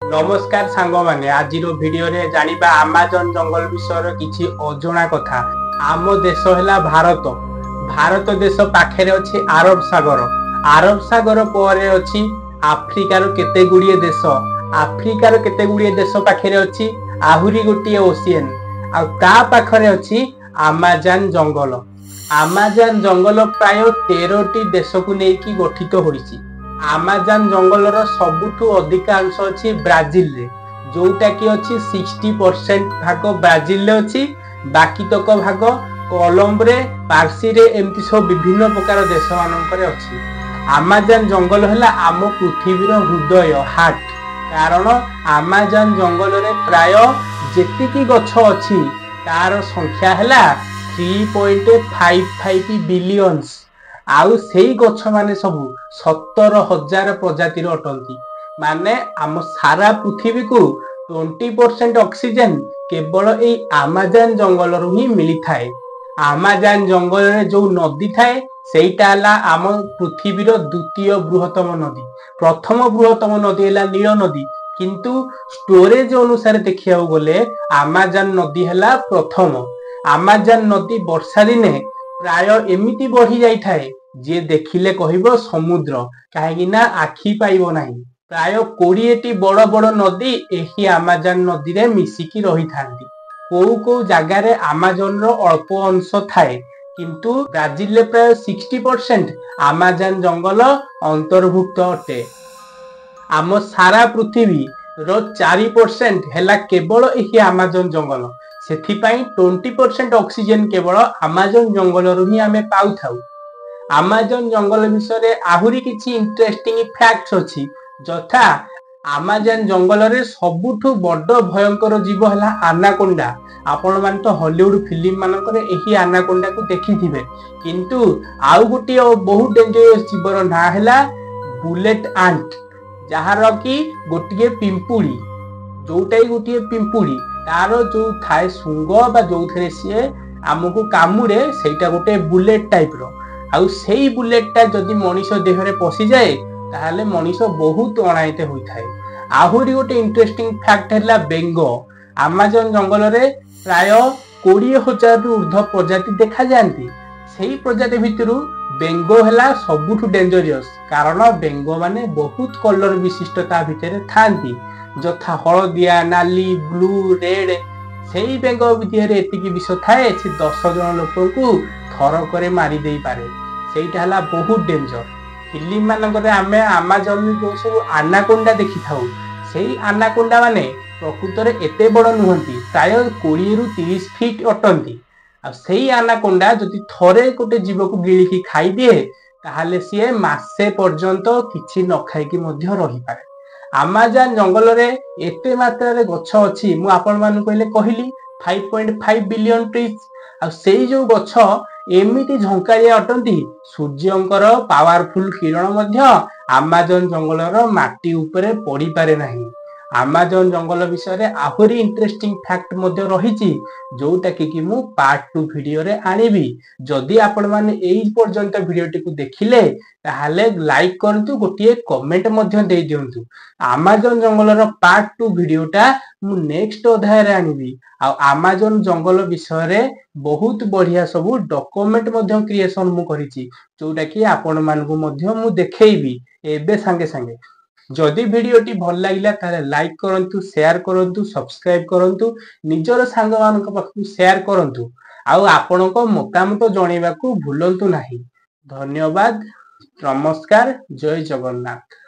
नमस्कार सांग माने आज वीडियो रे जानिबा अमेज़न जंगल विषय किछि अजଣା कथा। आम देश है भारत। भारत देश पाखे अच्छी अरब सागर। अरब सागर पर अच्छी आफ्रिकार केते गुड़िए देश। आफ्रिकार केते गुड़िए देश पाखे अच्छी आहुरी गोटे ओशियन आ पाखरे अच्छी अमेज़न जंगल। अमेज़न जंगल प्राय 13टी देश को लेकिन गठित होइछि। अमेज़न जंगलर सबुठु अधिकांश अच्छी ब्राजिल रे, जोटा कि अच्छी 60% भाग ब्राजिल रे अच्छी, बाकी तक भाग कोलंबो रे, पार्सी रे, एमती सब विभिन्न प्रकार देश मानकर अच्छी। अमेज़न जंगल है आम पृथ्वीर हृदय हार्ट, कारण अमेज़न जंगल रे प्राय जेतिकी गछ अच्छी तार संख्या है 3.55 बिलियंस। आउ सेई गछ माने सबू 17,000 प्रजातिर अटंती। माने आम सारा पृथ्वी को 20% ऑक्सीजन केवल ए अमेज़न जंगल रु ही मिली थाए। अमेज़न जंगल रे जो नदी थाए सेटा हला आम पृथ्वीर द्वितीय बृहत्तम नदी। प्रथम बृहत्तम नदी हला नील नदी, किंतु स्टोरेज अनुसार देखिया गले अमेज़न नदी हला प्रथम। अमेज़न नदी वर्षा दिने प्राय एमिति बढ़ी जाई थाए जे देखिले कहिबो समुद्र, काहेकि ना आखि पाइबो नाही। प्राय 20टी बड़ बड़ नदी एही अमेज़न नदी रे मिसिकी रही थांती। को जगह रे अमेज़न रो अल्प अंश थाए, किंतु ब्राजिल रे प्राय 60% अमेज़न जंगल अंतर्भुक्त अटे। आम सारा पृथ्वी रो 4% हैला केवल एही अमेज़न जंगल। सेथिपाई 20% ऑक्सीजन केवल अमेज़न जंगल रु ही आमे पाउ थाउ। अमेज़न जंगल विषय आहुरी किछि इंटरेस्टिंग फैक्ट्स अछि, जथा अमेज़न जंगल रे सबुठु बड़ भयंकर जीव हला एनाकोंडा। आपण मान तो हॉलीवुड फिल्म मानकर एही एनाकोंडा को देखिथिबे, किंतु आउ गुटी बहुत डेंजरस जीवर ना हला बुलेट आंट, जहार कि गोटिए पिंपुड़ी, जोटाई गोटिए पिंपुड़ी तार जो थाए सुंग बा जो थरे से आमको कामुरे सेटा गोटे बुलेट टाइप रो। आउ सेई बुलेटटा जदि मनीष देह रे पसी जाए ताहले मनीष बहुत अणाइते होई थाए। आहुरी गोटे इंटरेस्टिंग फैक्ट हैला बेंगो। अमेज़न जंगल रे प्राय 20,000 रु ऊर्ध्व प्रजाति देखा जांती। सेई प्रजाति भितरु बेंगो हैला सबुठु डेंजरियस, कारण बेंगो माने बहुत कलर विशिष्टता भितरे थांती, जथा हलदिया, नाली, ब्लू, रेड। सेई बेंगो भितरे एतिकी विष थाए से 10 जन लोक को थरक मारी दे पारे। सेटा हला बहुत डेंजर। फिल्म मानकर आमे अमेज़न जो सब एनाकोंडा देखि थाउ, सेई एनाकोंडा माने प्रकृत रे एते बड़ नुहंती, प्राय 20 रु 30 फीट अटंती। आ सेई एनाकोंडा जदि थरे गोटे जीव को गिळिकी खाई दिए ताहाले सिए मासे पर्यंत किछि न खाइकी मध्य रही पारे। अमेज़न जंगल रे एते मात्रा रे गछ अछि, मु आपण मान कहली 5.5 बिलियन ट्रीज। आ सेई जो गछ एमिति झंकारिया अटंती, सूर्यंकर पावरफुल किरण मध्य अमेज़न जंगलर माटी उपरे पड़ी पारे नाही। अमेज़न जंगल विषय आहुरी इंटरेस्टिंग फैक्ट मध्य रहिछि, जोटा कि मु पार्ट 2 वीडियो रे आनिबी। जदि आपण माने एई पर्यंत वीडियोटी को देखिले ताहाले लाइक करंतु, गोटिए कमेंट मध्य दे दियंतु। अमेज़न जंगलर पार्ट 2 वीडियोटा मु नेक्स्ट अध्याय रे आनिबी। आ अमेज़न जंगल विषय रे बहुत बढ़िया सब डॉक्यूमेंट मध्य क्रिएशन मु करिछि, जोटा कि आपण मानकु मध्य मु देखेइबी एबे संगे संगे। जदि वीडियोटी भल लागिला ताले लाइक करंतु, शेयर करंतु, सब्सक्राइब करंतु, निजर सांग मानक पाखु शेयर करंतु, आउ आपणको मतामत जणैबाकू भूलंतु नाही। धन्यवाद, नमस्कार, जय जगन्नाथ।